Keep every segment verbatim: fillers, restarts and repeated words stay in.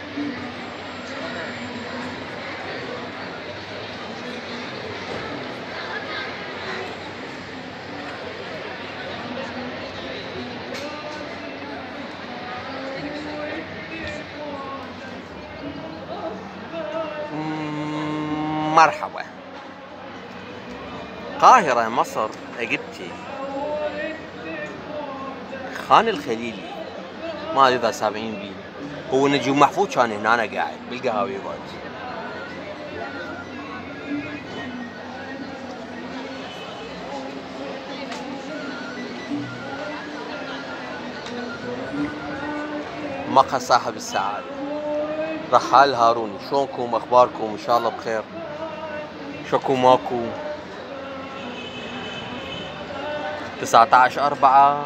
مرحبا. قاهرة، مصر، اجبتي، خان الخليلي، ما ادري اذا سامعين بيه. هو نجيب محفوظ كان هنا أنا قاعد بالقهاوي يقعد. مقهى صاحب السعادة. رحال هاروني، شلونكم؟ اخباركم؟ ان شاء الله بخير. شكو ماكو. تسعة عشر أربعة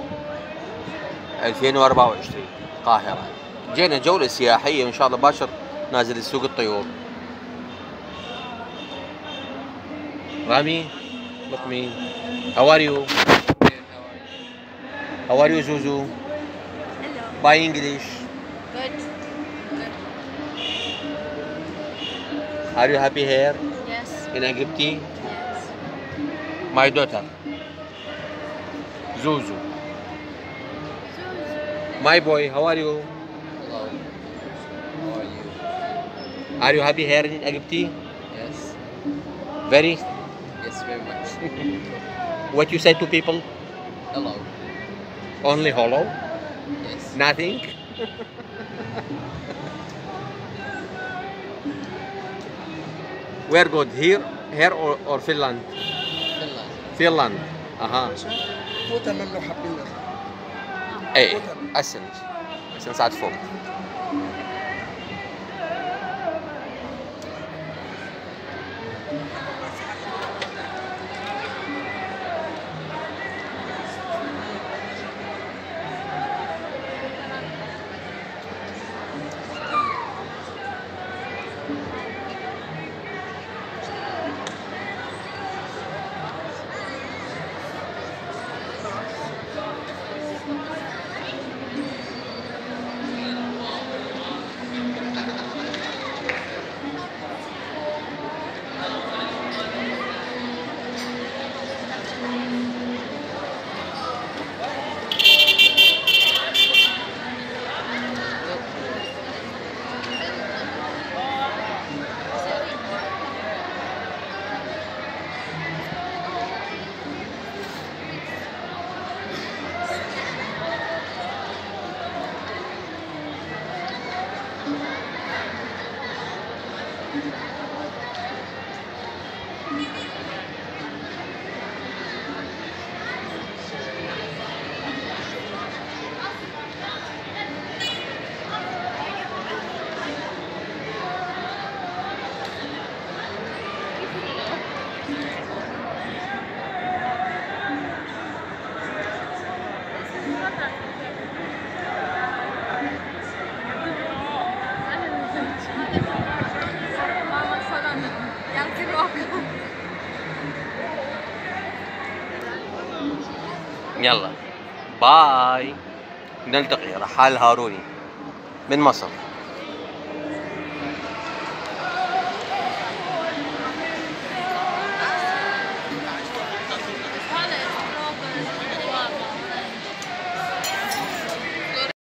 ألفين وأربعة وعشرين القاهرة. جينا جولة سياحية وإن شاء الله باشر نازل السوق الطيور. رامي look me. How are you? How are you Zuzu? Hello. By English. Good. Good. Are you happy here Yes. in Egypt? Yes. My daughter Zuzu. My boy, how are you? Hello. How are you? Are you happy here in Egypt? Yes. Very. Yes, very much. What you say to people? Hello. Only hello? Yes. Nothing? Where good? Here, here or, or Finland? Finland. Finland. اها. فوتها ممنوع حابين ايه اسنج. عشان ساعة فوق. يلا باي. نلتقي. رحال هاروني من مصر.